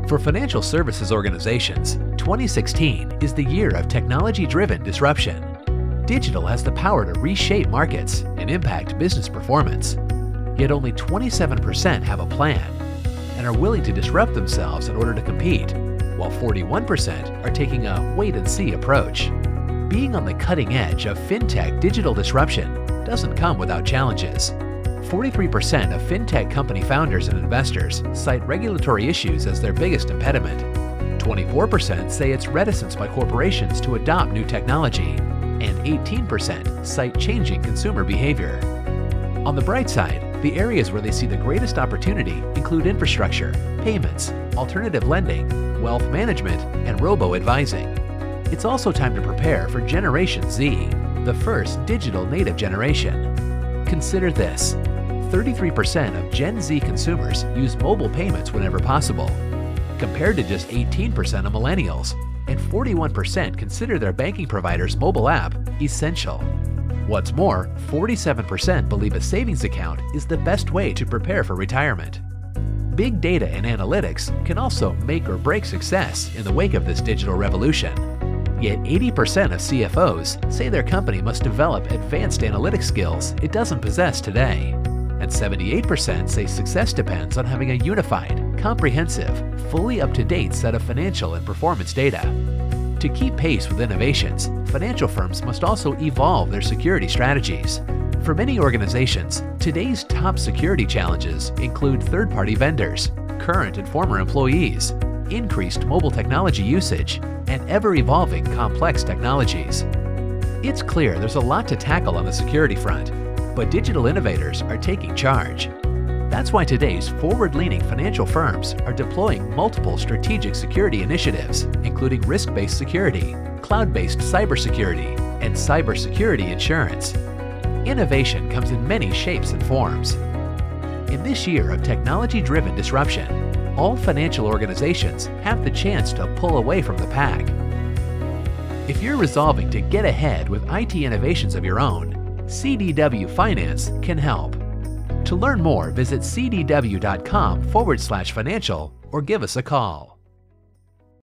For financial services organizations, 2016 is the year of technology-driven disruption. Digital has the power to reshape markets and impact business performance. Yet only 27% have a plan and are willing to disrupt themselves in order to compete, while 41% are taking a wait-and-see approach. Being on the cutting edge of fintech digital disruption doesn't come without challenges. 43% of fintech company founders and investors cite regulatory issues as their biggest impediment. 24% say it's reticence by corporations to adopt new technology, and 18% cite changing consumer behavior. On the bright side, the areas where they see the greatest opportunity include infrastructure, payments, alternative lending, wealth management, and robo-advising. It's also time to prepare for Generation Z, the first digital native generation. Consider this: 33% of Gen Z consumers use mobile payments whenever possible, compared to just 18% of millennials, and 41% consider their banking provider's mobile app essential. What's more, 47% believe a savings account is the best way to prepare for retirement. Big data and analytics can also make or break success in the wake of this digital revolution. Yet 80% of CFOs say their company must develop advanced analytics skills it doesn't possess today. And 78% say success depends on having a unified, comprehensive, fully up-to-date set of financial and performance data. To keep pace with innovations, financial firms must also evolve their security strategies. For many organizations, today's top security challenges include third-party vendors, current and former employees, increased mobile technology usage, and ever-evolving complex technologies. It's clear there's a lot to tackle on the security front, but digital innovators are taking charge. That's why today's forward-leaning financial firms are deploying multiple strategic security initiatives, including risk-based security, cloud-based cybersecurity, and cybersecurity insurance. Innovation comes in many shapes and forms. In this year of technology-driven disruption, all financial organizations have the chance to pull away from the pack. If you're resolving to get ahead with IT innovations of your own, CDW Finance can help. To learn more, visit cdw.com/financial or give us a call.